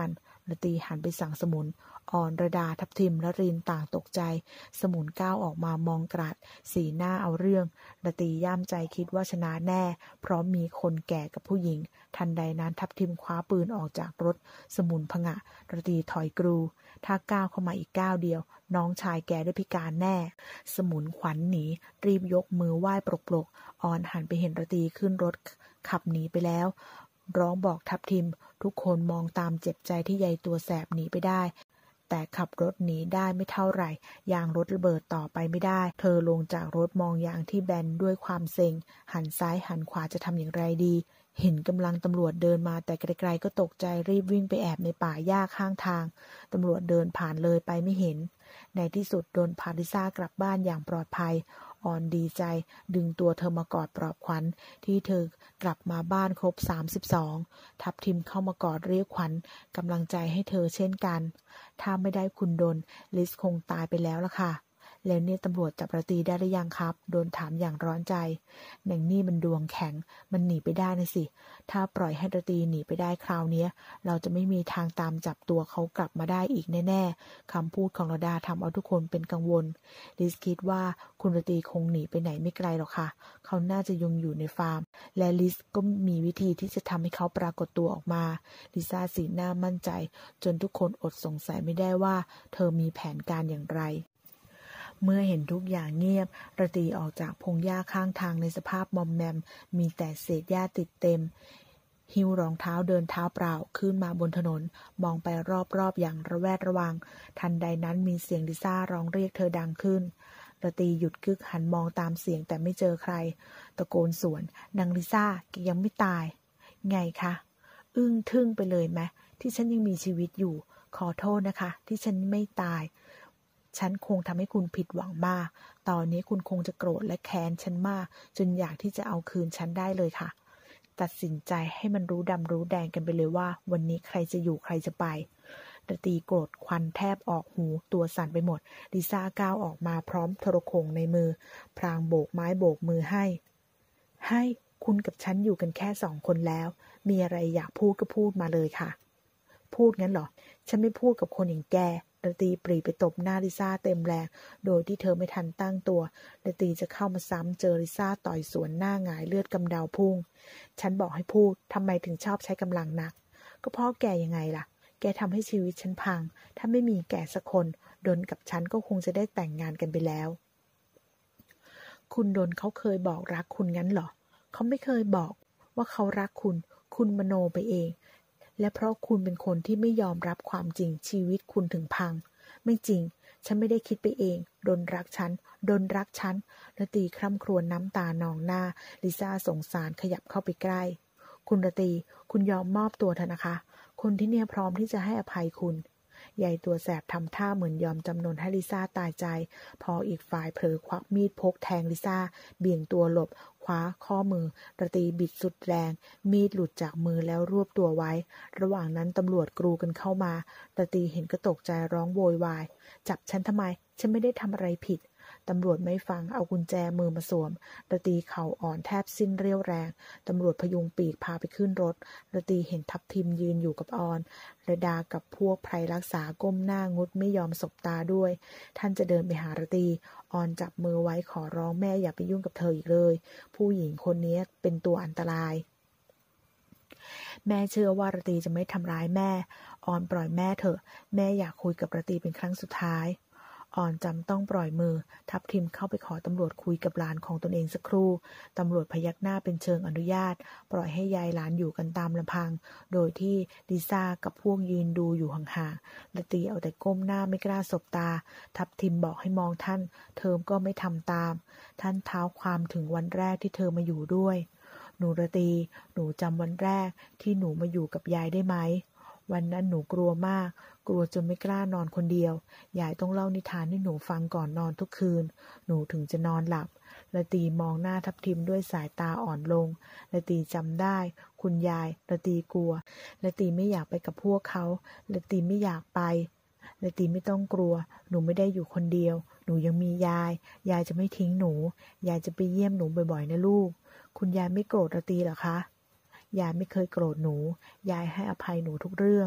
ระตีหันไปสั่งสมุนอ่อนระดาทับทิมและรินต่างตกใจสมุนก้าวออกมามองกราดสีหน้าเอาเรื่องระตีย่ามใจคิดว่าชนะแน่เพราะมีคนแก่กับผู้หญิงทันใดนั้นทับทิมคว้าปืนออกจากรถสมุนผงะระตีถอยกรูถ้าก้าวเข้ามาอีกก้าวเดียวน้องชายแกได้พิการแน่สมุนขวัญหนีรีบยกมือไหว้ปรกๆอ่อนหันไปเห็นระตีขึ้นรถขับหนีไปแล้วร้องบอกทับทิมทุกคนมองตามเจ็บใจที่ยายตัวแสบหนีไปได้แต่ขับรถหนีได้ไม่เท่าไหร่ยางรถระเบิดต่อไปไม่ได้เธอลงจากรถมองยางที่แบนด้วยความเซ็งหันซ้ายหันขวาจะทำอย่างไรดีเห็นกำลังตำรวจเดินมาแต่ไกลๆก็ตกใจรีบวิ่งไปแอบในป่าหญ้าข้างทางตำรวจเดินผ่านเลยไปไม่เห็นในที่สุดโดนพาริซ่ากลับบ้านอย่างปลอดภัยอ่อนดีใจดึงตัวเธอมากอดปลอบขวัญที่เธอกลับมาบ้านครบสามสิบสองทับทิมเข้ามากอดเรียกขวัญกำลังใจให้เธอเช่นกันถ้าไม่ได้คุณดนลิสคงตายไปแล้วล่ะค่ะแล้วเนี่ยตำรวจจับระตีได้หรือยังครับโดนถามอย่างร้อนใจหนังนี่มันดวงแข็งมันหนีไปได้นะสิถ้าปล่อยให้ระตีหนีไปได้คราวนี้เราจะไม่มีทางตามจับตัวเขากลับมาได้อีกแน่ๆคำพูดของระดาทำเอาทุกคนเป็นกังวลลิสคิดว่าคุณระตีคงหนีไปไหนไม่ไกลหรอกค่ะเขาน่าจะยังอยู่ในฟาร์มและลิสก็มีวิธีที่จะทำให้เขาปรากฏตัวออกมาลิซ่าสีหน้ามั่นใจจนทุกคนอดสงสัยไม่ได้ว่าเธอมีแผนการอย่างไรเมื่อเห็นทุกอย่างเงียบระตีออกจากพงหญ้าข้างทางในสภาพมอมแมมมีแต่เศษหญ้าติดเต็มหิ้วรองเท้าเดินเท้าเปล่าขึ้นมาบนถนนมองไปรอบๆอย่างระแวดระวังทันใดนั้นมีเสียงลิซ่าร้องเรียกเธอดังขึ้นระตีหยุดกึกหันมองตามเสียงแต่ไม่เจอใครตะโกนสวนนางลิซ่าแกยังไม่ตายไงคะอึ้งทึ่งไปเลยไหมที่ฉันยังมีชีวิตอยู่ขอโทษนะคะที่ฉันไม่ตายฉันคงทำให้คุณผิดหวังมากตอนนี้คุณคงจะโกรธและแค้นฉันมากจนอยากที่จะเอาคืนฉันได้เลยค่ะตัดสินใจให้มันรู้ดำรู้แดงกันไปเลยว่าวันนี้ใครจะอยู่ใครจะไประตีโกรธควันแทบออกหูตัวสั่นไปหมดลิซ่าก้าวออกมาพร้อมโทรโข่งในมือพลางโบกไม้โบกมือให้ให้คุณกับฉันอยู่กันแค่สองคนแล้วมีอะไรอยากพูดก็พูดมาเลยค่ะพูดงั้นเหรอฉันไม่พูดกับคนอย่างแกระตีปรีไปตบหน้าลิซ่าเต็มแรงโดยที่เธอไม่ทันตั้งตัวระตีจะเข้ามาซ้ำเจอลิซ่าต่อยสวนหน้าหงายเลือดกำเดาพุ่งฉันบอกให้พูดทำไมถึงชอบใช้กำลังนักก็เพราะแกยังไงล่ะแกทำให้ชีวิตฉันพังถ้าไม่มีแกสักคนดนกับฉันก็คงจะได้แต่งงานกันไปแล้วคุณดนเขาเคยบอกรักคุณงั้นเหรอเขาไม่เคยบอกว่าเขารักคุณคุณมโนไปเองและเพราะคุณเป็นคนที่ไม่ยอมรับความจริงชีวิตคุณถึงพังไม่จริงฉันไม่ได้คิดไปเองดนรักฉันดนรักฉันระตีคร่ำครวญน้ำตานองหน้าลิซ่าสงสารขยับเข้าไปใกล้คุณระตีคุณยอมมอบตัวเถอะนะคะคนที่เนี่ยพร้อมที่จะให้อภัยคุณยายตัวแสบทำท่าเหมือนยอมจำนนให้ลิซ่าตายใจพออีกฝ่ายเผลอควักมีดพกแทงลิซ่าเบี่ยงตัวหลบคว้าข้อมือระตีบิดสุดแรงมีดหลุดจากมือแล้วรวบตัวไว้ระหว่างนั้นตำรวจกรูกันเข้ามาระตีเห็นก็ตกใจร้องโวยวายจับฉันทำไมฉันไม่ได้ทำอะไรผิดตำรวจไม่ฟังเอากุญแจมือมาสวมระตีเข่าอ่อนแทบสิ้นเรี่ยวแรงตำรวจพยุงปีกพาไปขึ้นรถระตีเห็นทับทิมยืนอยู่กับออนระดากับพวกไพรรักษาก้มหน้างุดไม่ยอมสบตาด้วยท่านจะเดินไปหาระตีออนจับมือไว้ขอร้องแม่อย่าไปยุ่งกับเธออีกเลยผู้หญิงคนนี้เป็นตัวอันตรายแม่เชื่อว่าระตีจะไม่ทำร้ายแม่ออนปล่อยแม่เถอะแม่อยากคุยกับระตีเป็นครั้งสุดท้ายอ่อนจำต้องปล่อยมือทับทิมเข้าไปขอตำรวจคุยกับหลานของตนเองสักครู่ตำรวจพยักหน้าเป็นเชิงอนุญาตปล่อยให้ยายหลานอยู่กันตามลำพังโดยที่ลิซ่ากับพวกยืนดูอยู่ห่างๆระตีเอาแต่ก้มหน้าไม่กล้าสบตาทับทิมบอกให้มองท่านเธอก็ไม่ทำตามท่านเท้าความถึงวันแรกที่เธอมาอยู่ด้วยหนูระตีหนูจำวันแรกที่หนูมาอยู่กับยายได้ไหมวันนั้นหนูกลัวมากกลัวจนไม่กล้านอนคนเดียวยายต้องเล่านิทานให้หนูฟังก่อนนอนทุกคืนหนูถึงจะนอนหลับระตีมองหน้าทับทิมด้วยสายตาอ่อนลงระตีจำได้คุณยายระตีกลัวระตีไม่อยากไปกับพวกเขาระตีไม่อยากไประตีไม่ต้องกลัวหนูไม่ได้อยู่คนเดียวหนูยังมียายยายจะไม่ทิ้งหนูยายจะไปเยี่ยมหนูบ่อยๆนะลูกคุณยายไม่โกรธระตีเหรอคะยายไม่เคยโกรธหนูยายให้อภัยหนูทุกเรื่องท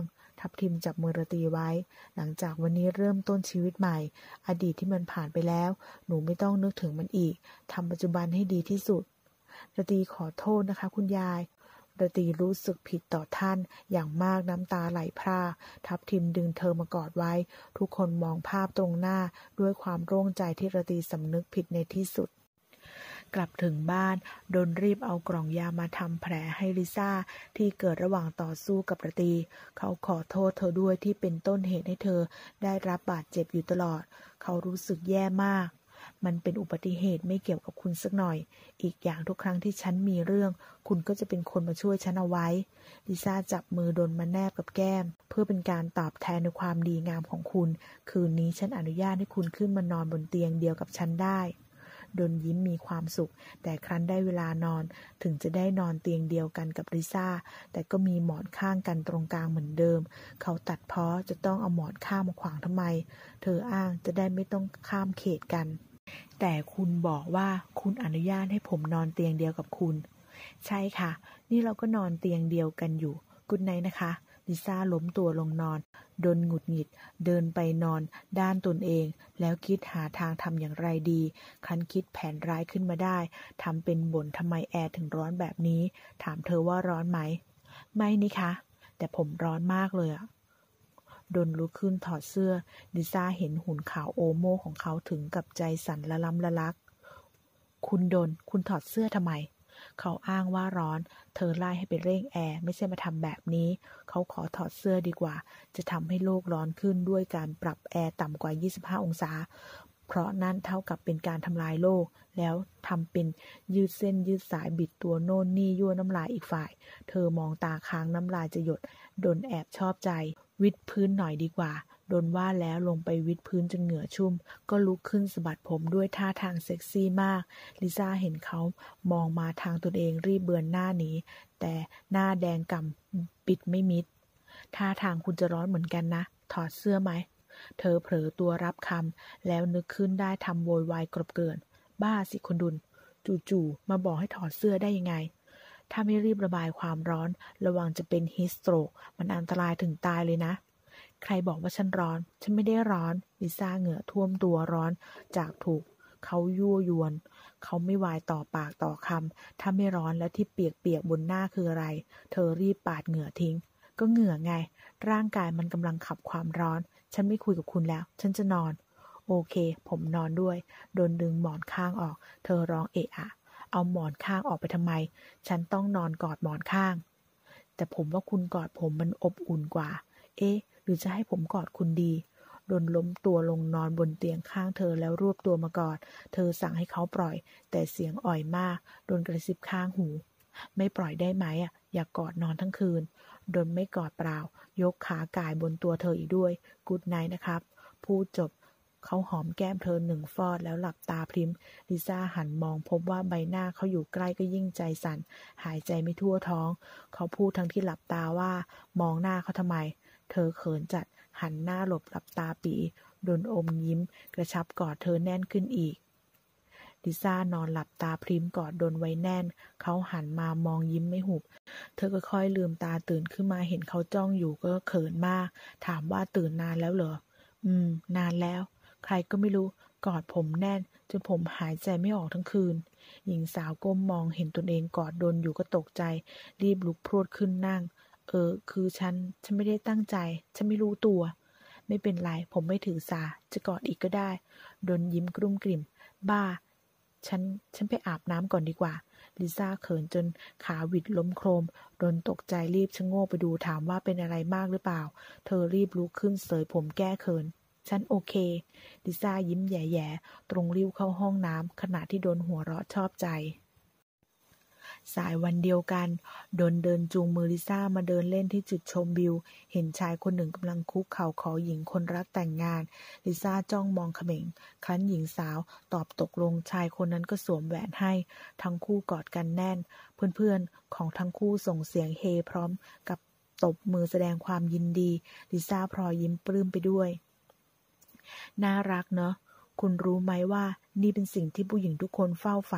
ทับทิมจับมือระตีไว้หลังจากวันนี้เริ่มต้นชีวิตใหม่อดีตที่มันผ่านไปแล้วหนูไม่ต้องนึกถึงมันอีกทำปัจจุบันให้ดีที่สุดระตีขอโทษนะคะคุณยายระตีรู้สึกผิดต่อท่านอย่างมากน้ำตาไหลพรากทับทิมดึงเธอมากอดไว้ทุกคนมองภาพตรงหน้าด้วยความโล่งใจที่ระตีสำนึกผิดในที่สุดกลับถึงบ้านดนรีบเอากล่องยามาทำแผลให้ลิซ่าที่เกิดระหว่างต่อสู้กับระตีเขาขอโทษเธอด้วยที่เป็นต้นเหตุให้เธอได้รับบาดเจ็บอยู่ตลอดเขารู้สึกแย่มากมันเป็นอุบัติเหตุไม่เกี่ยวกับคุณสักหน่อยอีกอย่างทุกครั้งที่ฉันมีเรื่องคุณก็จะเป็นคนมาช่วยฉันเอาไว้ลิซ่าจับมือดนมาแนบกับแก้มเพื่อเป็นการตอบแทนในความดีงามของคุณคืนนี้ฉันอนุญาตให้คุณขึ้นมานอนบนเตียงเดียวกับฉันได้ดนยิ้มมีความสุขแต่ครั้นได้เวลานอนถึงจะได้นอนเตียงเดียวกันกับลิซ่าแต่ก็มีหมอนข้างกันตรงกลางเหมือนเดิมเขาตัดพ้อจะต้องเอาหมอนข้างมาขวางทำไมเธออ้างจะได้ไม่ต้องข้ามเขตกันแต่คุณบอกว่าคุณอนุญาตให้ผมนอนเตียงเดียวกับคุณใช่ค่ะนี่เราก็นอนเตียงเดียวกันอยู่กุ๊ดไนท์นะคะลิซ่าล้มตัวลงนอนดนหงุดหงิดเดินไปนอนด้านตนเองแล้วคิดหาทางทำอย่างไรดีครั้นคิดแผนร้ายขึ้นมาได้ทำเป็นบ่นทำไมแอร์ถึงร้อนแบบนี้ถามเธอว่าร้อนไหมไม่นี่คะแต่ผมร้อนมากเลยอะดนลุกขึ้นถอดเสื้อลิซ่าเห็นหุ่นขาวโอโม่ของเขาถึงกับใจสั่นละล้ำละลักคุณดนคุณถอดเสื้อทำไมเขาอ้างว่าร้อนเธอไล่ให้ไปเร่งแอร์ไม่ใช่มาทำแบบนี้เขาขอถอดเสื้อดีกว่าจะทำให้โลกร้อนขึ้นด้วยการปรับแอร์ต่ำกว่ายี่สิบห้าองศาเพราะนั่นเท่ากับเป็นการทำลายโลกแล้วทำเป็นยืดเส้นยืดสายบิดตัวโน่นนี่ยั่วน้ำลายอีกฝ่ายเธอมองตาค้างน้ำลายจะหยดดนแอบชอบใจวิดพื้นหน่อยดีกว่าดนว่าแล้วลงไปวิดพื้นจนเหงื่อชุ่มก็ลุกขึ้นสะบัดผมด้วยท่าทางเซ็กซี่มากลิซ่าเห็นเขามองมาทางตนเองรีบเบือนหน้าหนีแต่หน้าแดงก่ำปิดไม่มิดท่าทางคุณจะร้อนเหมือนกันนะถอดเสื้อไหมเธอเผลอตัวรับคำแล้วนึกขึ้นได้ทำโวยวายกรบเกลื่อนบ้าสิคนดุลจู่ๆมาบอกให้ถอดเสื้อได้ยังไงถ้าไม่รีบระบายความร้อนระวังจะเป็นฮีทสโตรกมันอันตรายถึงตายเลยนะใครบอกว่าฉันร้อนฉันไม่ได้ร้อนลิซ่าเหงื่อท่วมตัวร้อนจากถูกเขายั่วยวนเขาไม่วายต่อปากต่อคำถ้าไม่ร้อนแล้วที่เปียกๆบนหน้าคืออะไรเธอรีบปาดเหงื่อทิ้งก็เหงื่อไงร่างกายมันกำลังขับความร้อนฉันไม่คุยกับคุณแล้วฉันจะนอนโอเคผมนอนด้วยโดนดึงหมอนข้างออกเธอร้องเอะอะเอาหมอนข้างออกไปทำไมฉันต้องนอนกอดหมอนข้างแต่ผมว่าคุณกอดผมมันอบอุ่นกว่าเอ๊ะหรือจะให้ผมกอดคุณดีโดนล้มตัวลงนอนบนเตียงข้างเธอแล้วรวบตัวมากอดเธอสั่งให้เขาปล่อยแต่เสียงอ่อยมากโดนกระซิบข้างหูไม่ปล่อยได้ไหมอ่ะอยากกอดนอนทั้งคืนโดนไม่กอดเปล่ายกขาก่ายบนตัวเธออีกด้วยกู๊ดไนท์นะครับพูดจบเขาหอมแก้มเธอหนึ่งฟอดแล้วหลับตาพริมลิซ่าหันมองพบว่าใบหน้าเขาอยู่ใกล้ก็ยิ่งใจสั่นหายใจไม่ทั่วท้องเขาพูดทั้งที่หลับตาว่ามองหน้าเขาทำไมเธอเขินจัดหันหน้าหลบหลับตาปีโดนอมยิ้มกระชับกอดเธอแน่นขึ้นอีกลิซ่านอนหลับตาพริมกอดโดนไว้แน่นเขาหันมามองยิ้มไม่หุบเธอก็ค่อยลืมตาตื่นขึ้นมาเห็นเขาจ้องอยู่ก็เขินมากถามว่าตื่นนานแล้วเหรออืมนานแล้วใครก็ไม่รู้กอดผมแน่นจนผมหายใจไม่ออกทั้งคืนหญิงสาวก้มมองเห็นตนเองกอดโดนอยู่ก็ตกใจรีบลุกพรวดขึ้นนั่งเออคือฉันฉันไม่ได้ตั้งใจฉันไม่รู้ตัวไม่เป็นไรผมไม่ถือสาจะกอดอีกก็ได้โดนยิ้มกรุ่มกริ่มบ้าฉันฉันไปอาบน้ำก่อนดีกว่าลิซ่าเขินจนขาหวิดล้มโครมโดนตกใจรีบชะโงกไปดูถามว่าเป็นอะไรมากหรือเปล่าเธอรีบลุกขึ้นเสยผมแก้เขินฉันโอเคลิซ่ายิ้มแย่ๆตรงริ้วเข้าห้องน้ำขณะที่โดนหัวเราะชอบใจสายวันเดียวกันโดนเดินจูงมือลิซ่ามาเดินเล่นที่จุดชมวิวเห็นชายคนหนึ่งกำลังคุกเข่าขอหญิงคนรักแต่งงานลิซ่าจ้องมองเขม็งครั้นหญิงสาวตอบตกลงชายคนนั้นก็สวมแหวนให้ทั้งคู่กอดกันแน่นเพื่อนๆของทั้งคู่ส่งเสียงเฮพร้อมกับตบมือแสดงความยินดีลิซ่าพลอยยิ้มปลื้มไปด้วยน่ารักเนอะคุณรู้ไหมว่านี่เป็นสิ่งที่ผู้หญิงทุกคนเฝ้าฝัน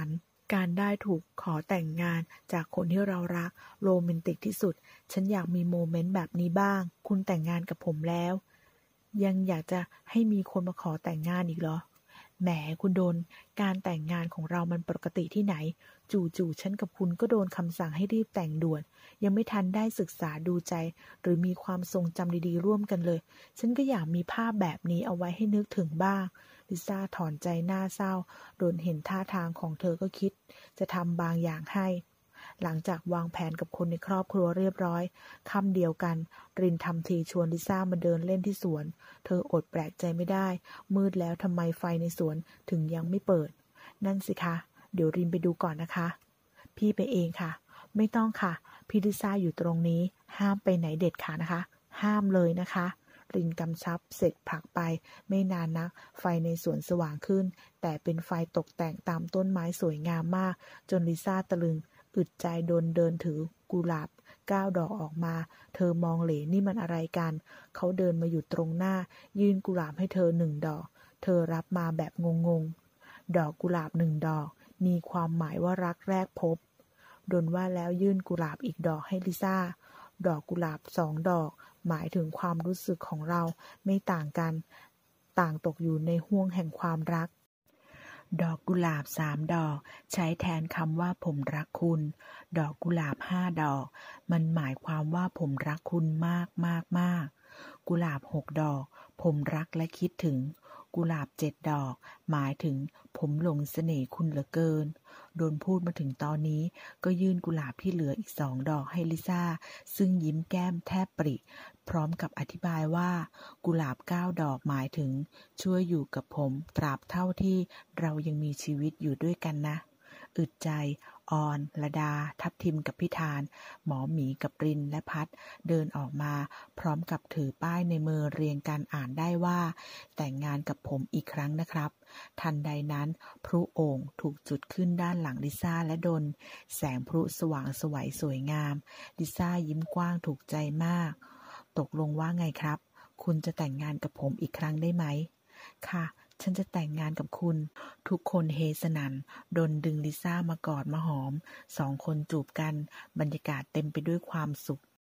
การได้ถูกขอแต่งงานจากคนที่เรารักโรแมนติกที่สุดฉันอยากมีโมเมนต์แบบนี้บ้างคุณแต่งงานกับผมแล้วยังอยากจะให้มีคนมาขอแต่งงานอีกเหรอแหมคุณโดนการแต่งงานของเรามันปกติที่ไหนจู่ๆฉันกับคุณก็โดนคำสั่งให้รีบแต่งด่วนยังไม่ทันได้ศึกษาดูใจหรือมีความทรงจำดีๆร่วมกันเลยฉันก็อยากมีภาพแบบนี้เอาไว้ให้นึกถึงบ้างลิซ่าถอนใจหน้าเศร้าโดนเห็นท่าทางของเธอก็คิดจะทำบางอย่างให้หลังจากวางแผนกับคนในครอบครัวเรียบร้อยค่ำเดียวกันรินทำทีชวนลิซ่ามาเดินเล่นที่สวนเธออดแปลกใจไม่ได้มืดแล้วทำไมไฟในสวนถึงยังไม่เปิดนั่นสิคะเดี๋ยวรินไปดูก่อนนะคะพี่ไปเองค่ะไม่ต้องค่ะพี่ลิซ่าอยู่ตรงนี้ห้ามไปไหนเด็ดขาดนะคะห้ามเลยนะคะรินกำชับเสร็จผลักไปไม่นานนักไฟในสวนสว่างขึ้นแต่เป็นไฟตกแต่งตามต้นไม้สวยงามมากจนลิซ่าตะลึงอึดใจโดนเดินถือกุหลาบเก้าดอกออกมาเธอมองเหลนี่มันอะไรกันเขาเดินมาอยู่ตรงหน้ายื่นกุหลาบให้เธอหนึ่งดอกเธอรับมาแบบงงๆดอกกุหลาบหนึ่งดอกมีความหมายว่ารักแรกพบดนว่าแล้วยื่นกุหลาบอีกดอกให้ลิซ่าดอกกุหลาบสองดอกหมายถึงความรู้สึกของเราไม่ต่างกันต่างตกอยู่ในห้วงแห่งความรักดอกกุหลาบสามดอกใช้แทนคำว่าผมรักคุณดอกกุหลาบห้าดอกมันหมายความว่าผมรักคุณมากมากมากกุหลาบหกดอกผมรักและคิดถึงกุหลาบเจ็ดดอกหมายถึงผมหลงเสน่ห์คุณเหลือเกินโดนพูดมาถึงตอนนี้ก็ยื่นกุหลาบที่เหลืออีกสองดอกให้ลิซ่าซึ่งยิ้มแก้มแทบปริพร้อมกับอธิบายว่ากุหลาบเก้าดอกหมายถึงช่วยอยู่กับผมตราบเท่าที่เรายังมีชีวิตอยู่ด้วยกันนะอึดใจออนระดาทับทิมกับพิธานหมอหมีกับรินและพัดเดินออกมาพร้อมกับถือป้ายในมือเรียงกันอ่านได้ว่าแต่งงานกับผมอีกครั้งนะครับทันใดนั้นพลุโอ่งถูกจุดขึ้นด้านหลังลิซ่าและดนแสงพลุสว่างไสวสวยงามลิซ่ายิ้มกว้างถูกใจมากตกลงว่าไงครับคุณจะแต่งงานกับผมอีกครั้งได้ไหมค่ะฉันจะแต่งงานกับคุณทุกคนเฮสนั่นดนดึงลิซ่ามากอดมาหอมสองคนจูบกันบรรยากาศเต็มไปด้วยความสุข